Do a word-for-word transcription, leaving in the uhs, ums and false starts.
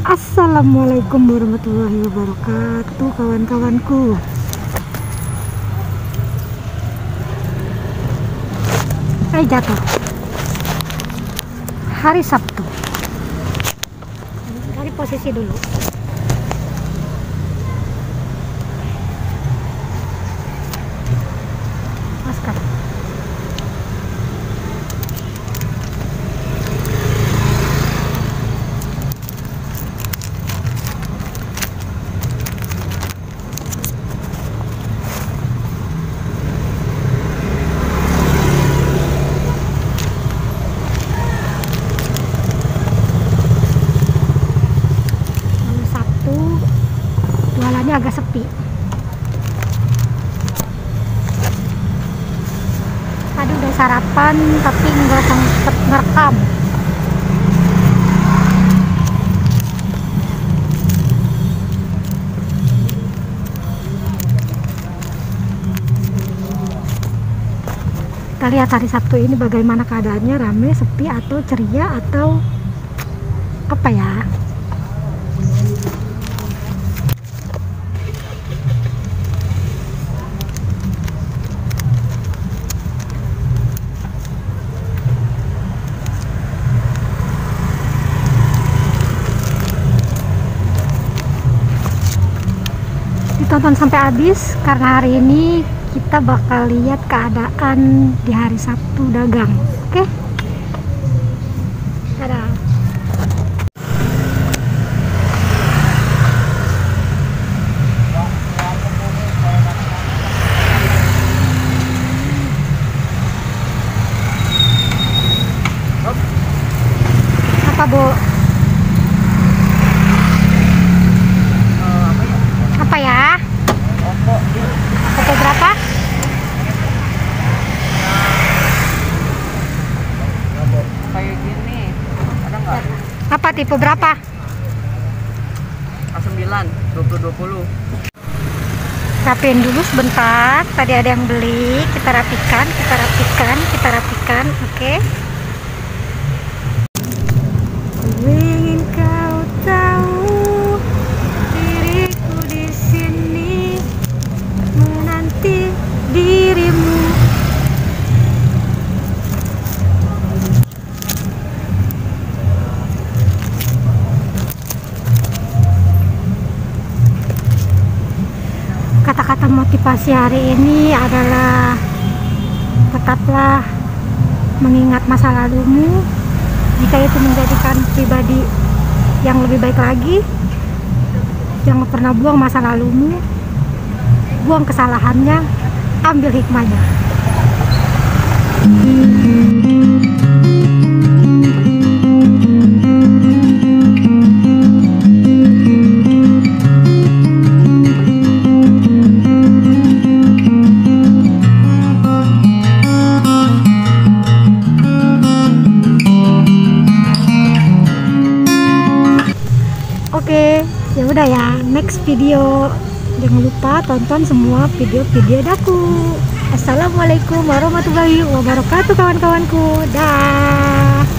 Assalamualaikum warahmatullahi wabarakatuh, kawan-kawanku. Saya jatuh hari Sabtu. Dari posisi dulu. Masker. Jualannya agak sepi. Tadi udah sarapan tapi nggak sempet ngerekam. Kita lihat hari Sabtu ini bagaimana keadaannya, rame, sepi, atau ceria, atau apa ya. Tonton sampai habis karena hari ini kita bakal lihat keadaan di hari Sabtu dagang. Oke? Dadah. Apa, Bu? Apa ya? Oppo berapa? Kayak gini, ada nggak? Apa tipe berapa? A sembilan, dua puluh dua puluh. Rapiin dulu sebentar. Tadi ada yang beli, kita rapikan, kita rapikan, kita rapikan. Oke. Ingin kau tahu diriku di sini menanti dirimu. Kata-kata motivasi hari ini adalah tetaplah mengingat masa lalumu jika itu menjadikan pribadi yang lebih baik lagi. Jangan pernah buang masa lalumu, buang kesalahannya, ambil hikmahnya. Oke, ya udah ya, next video jangan lupa tonton semua video-video daku. Assalamualaikum warahmatullahi wabarakatuh, kawan-kawanku. Dah.